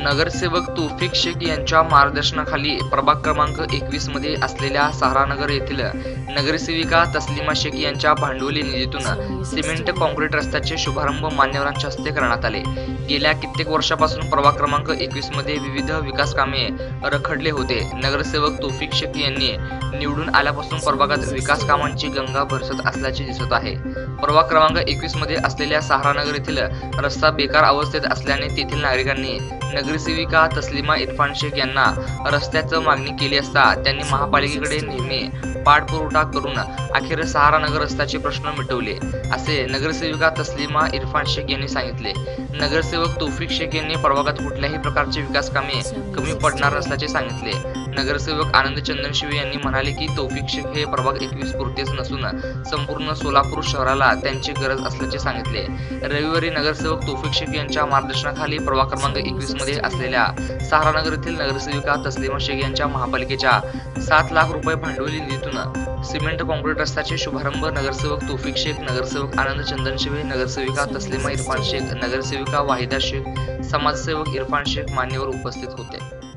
नगरसेवक तौफिक शेख यांच्या मार्गदर्शनाखाली प्रभाग क्रमांक 21 मध्ये असलेल्या सहारानगर येथील नगरसेविका तस्लिमा शेख यांच्या भांडवली निधीतून सिमेंट कॉन्क्रीट रस्त्याचे शुभारंभ मान्यवरांच्या हस्ते करण्यात आले। गेल्या कित्येक वर्षापासून प्रभाग क्रमांक 21 मध्ये विविध विकास कामे रखडले होते। नगरसेवक तौफिक शेख यांनी निवडून आल्यापासून प्रभागात विकास कामांची गंगा बरसत असल्याचे दिसत आहे। प्रभाग क्रमांक 21 मध्ये असलेल्या सहारानगर येथील रस्ता बेकार अवस्थेत असल्याने तेथील नागरिकांनी नगरसेविका तस्लिमा इरफान शेख यांना रस्त्याची मागणी केली असता त्यांनी महापालिकेकडे नेहमी पाठपुरावा करून अखेर सहारानगर रस्त्याचे प्रश्न मिटवले, असे नगरसेविका तस्लिमा इरफान शेख यांनी सांगितले। नगरसेवक तौफिक शेख यांनी प्रभागात कुठल्याही प्रकारचे विकास कामे कमी पडणार नसल्याचे सांगितले। नगरसेवक आनंद चंदन शिवे यांनी म्हणाले की तौफिक शेख हे प्रभाग 21 पुरतेच नसून संपूर्ण सोलापूर शहराला त्यांची गरज असल्याचे सांगितले। रविवारी नगरसेवक तौफिक शेख यांच्या मार्गदर्शनाखाली प्रभाग क्रमांक 21 मध्ये असलेल्या सहारानगर येथील नगरसेविका तस्लिमा शेख यांच्या महापालिकेच्या 7 लाख रुपये भांडवली निधीतून सिमेंट कॉन्क्रीट रस्त्याचे शुभारंभ नगरसेवक तौफिक शेख, नगरसेवक आनंद चंदन शिवे, नगरसेविका तस्लिमा इरफान शेख, नगरसेविका वाहिदा शेख, समाजसेवक इरफान शेख मान्यवर उपस्थित होते।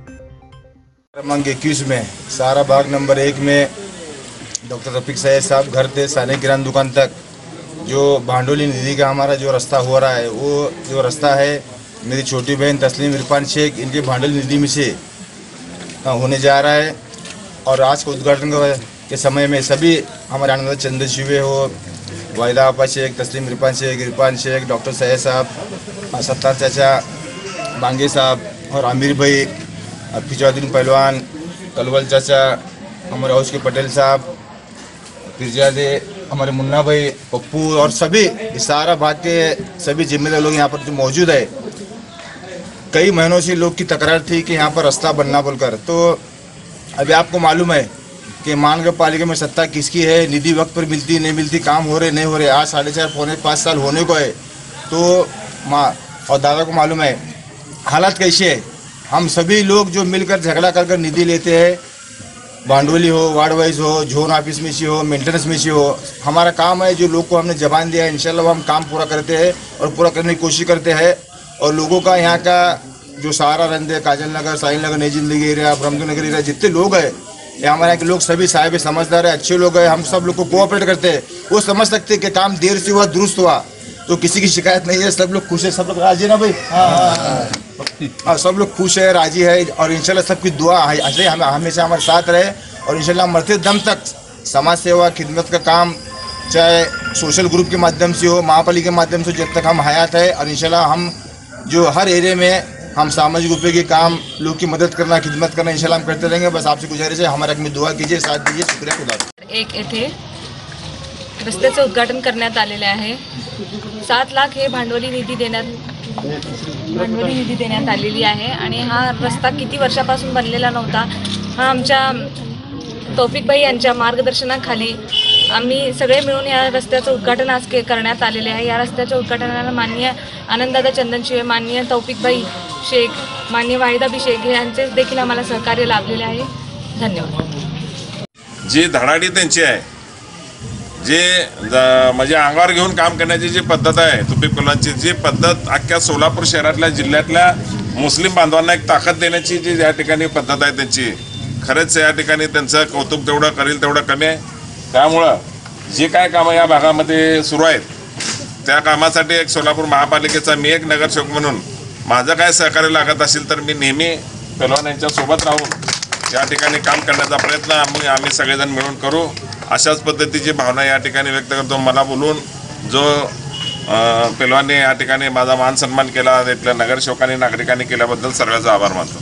क्रमांक 21 में सहारा बाग नंबर 1 में डॉक्टर रफीक सैयद साहब घर से साने किराना दुकान तक जो भांडवली निधि का हमारा जो रास्ता हो रहा है, वो जो रास्ता है मेरी छोटी बहन तस्लीम इरफान शेख इनके भांडवली निधि में से होने जा रहा है। और आज के उद्घाटन के समय में सभी हमारे आनंद चंदन शिवे हो, वाहिदा आपा शेख, तस्लीम इरफान शेख, डॉक्टर सैयद साहब, सत्तार चाचा, बांगे साहब और आमिर भाई, फिजाउद्दीन पहलवान, कलवल चाचा, हमारे हाउस के पटेल साहब, फिरजादे, हमारे मुन्ना भाई, पप्पू और सभी सारा भाग के सभी जिम्मेदार लोग यहाँ पर जो मौजूद है। कई महीनों से लोग की तकरार थी कि यहाँ पर रास्ता बनना बोलकर, तो अभी आपको मालूम है कि महानगर पालिका में सत्ता किसकी है, निधि वक्त पर मिलती नहीं मिलती, काम हो रहे नहीं हो रहे। आज 4.5 पौने 5 साल होने को है, तो और दादा को मालूम है हालात कैसे है। हम सभी लोग जो मिलकर झगड़ा कर निधि लेते हैं, भांडवली हो, वार्ड वाइज हो, जोन ऑफिस में से हो, मेंटेनेंस में से हो, हमारा काम है जो लोग को हमने जबान दिया है इंशाल्लाह हम काम पूरा करते हैं और पूरा करने की कोशिश करते हैं। और लोगों का यहाँ का जो सहारा रंदे, काजल नगर, साहिल नगर, नई जिंदगी एरिया, ब्रह्मदू नगर एरिया, जितने लोग हैं ये हमारे यहाँ के लोग सभी साहिब समझदार है, अच्छे लोग हैं। हम सब लोग को कोऑपरेट करते हैं। वो समझ सकते हैं कि काम देर से हुआ दुरुस्त हुआ, तो किसी की शिकायत नहीं है, सब लोग खुश है, सब लोग राजी है ना भाई। हाँ, सब लोग खुश है, राजी है और इंशाल्लाह सबकी दुआ है हमेशा हमारे साथ रहे। और इंशाल्लाह मरते दम तक समाज सेवा खिदमत का काम चाहे सोशल ग्रुप के माध्यम से हो, महापालिका के माध्यम से, जब तक हम हयात है। और इंशाल्लाह हम जो हर एरिया में हम सामाजिक उपयोगी काम, लोग की मदत करना, खिदमत करना इंशाल्लाह हम करते रहेंगे। बस आपसे गुजारिश है हमारे में दुआ कीजिए, साथ दीजिए। शुक्रिया, खुदा। एक येथे रस्त्याचे उद्घाटन करण्यात आलेले आहे। 7 लाख हे भांडवली निधी देण्यात आलेली आहे आणि हा रस्ता किती वर्षापासून बनलेला नव्हता। हा आमच्या तौफिक भाई यांच्या मार्गदर्शनाखाली आम्ही सगळे मिळून या रस्त्याचं उद्घाटन आज करण्यात आलेले आहे। या रस्त्याच्या उद्घाटनाला माननीय आनंददादा चंदन शिवे, माननीय तौफिक भाई शेख, माननीय वाहिदा बी शेख यांचे देखील आम्हाला सहकार्य लाभलेले आहे। धन्यवाद। जी धडाडी त्यांची आहे, जे म्हणजे अंगावर घेऊन काम करण्याची जी पद्धत आहे, तौफिक पहलवानची जी पद्धत अख्ख्या सोलापूर शहरातल्या जिल्ह्यातल्या मुस्लिम बांधवांना एक ताकद देण्याची जी या ठिकाणी पद्धत आहे त्यांची, खरंच या ठिकाणी त्यांचं कौतुक तेवढं करेल तेवढं कमी आहे। त्यामुळं जे काय कामं या भागामध्ये सुरू आहेत त्या कामासाठी एक सोलापूर महापालिकेचा मी एक नगरसेवक म्हणून माझं काय सहकार्य लागत असेल तर मी नेहमी पहलवान यांच्या सोबत राहून या ठिकाणी काम करण्याचा प्रयत्न आम्ही सगळेजण मिळून करू, अशाच पद्धतीची भावना या ठिकाणी व्यक्त करतो। मला बोलून जो पहलवानने या ठिकाणी माझा मान सन्मान केला, इथल्या नगरसेवकांनी नागरिकांनी केल्याबद्दल सर्वांचा आभार मानतो।